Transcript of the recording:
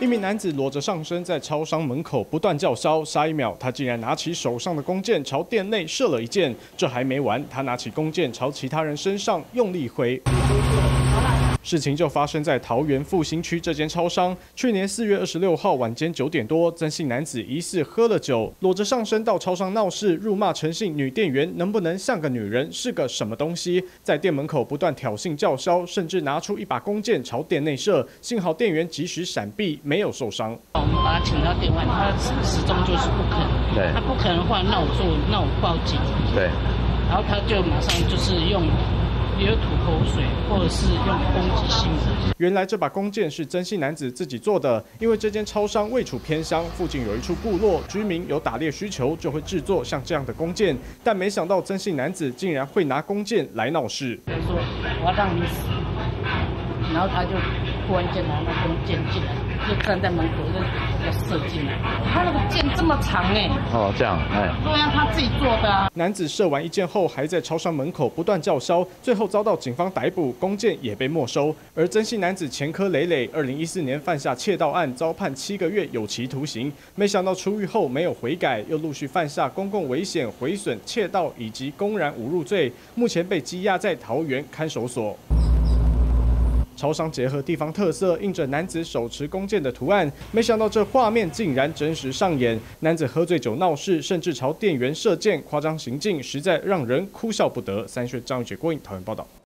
名男子裸着上身在超商门口不断叫嚣，下一秒他竟然拿起手上的弓箭朝店内射了一箭。这还没完，他拿起弓箭朝其他人身上用力挥。 事情就发生在桃园复兴区这间超商。去年4月26号晚间9点多，曾姓男子疑似喝了酒，裸着上身到超商闹事，辱骂陈姓女店员能不能像个女人，是个什么东西，在店门口不断挑衅叫嚣，甚至拿出一把弓箭朝店内射。幸好店员及时闪避，没有受伤。 我们把他请到店外，他始终就是不肯， 对， 他不肯的话，那我报警， 对， 然后他就马上就是用。 也有吐口水，或者是用攻击性的。 原来这把弓箭是曾姓男子自己做的，因为这间超商位处偏乡，附近有一处部落，居民有打猎需求，就会制作像这样的弓箭。但没想到曾姓男子竟然会拿弓箭来闹事。 他说：“我要让你死。”然后他就突然间拿那弓箭进来，就站在门口要射进来。他那个箭这么长哎！ 哦，这样哎。 对啊，他自己做的啊。 男子射完一箭后，还在超商门口不断叫嚣，最后遭到警方逮捕，弓箭也被没收。而曾姓男子前科累累，2014年犯下窃盗案，遭判7个月有期徒刑。没想到出狱后没有悔改，又陆续犯下公共危险、毁损、窃盗以及公然侮辱罪，目前被羁押在桃园看守所。 超商结合地方特色，印着男子手持弓箭的图案，没想到这画面竟然真实上演。男子喝醉酒闹事，甚至朝店员射箭，夸张行径，实在让人哭笑不得。3立张宇杰、郭颖桃园报道。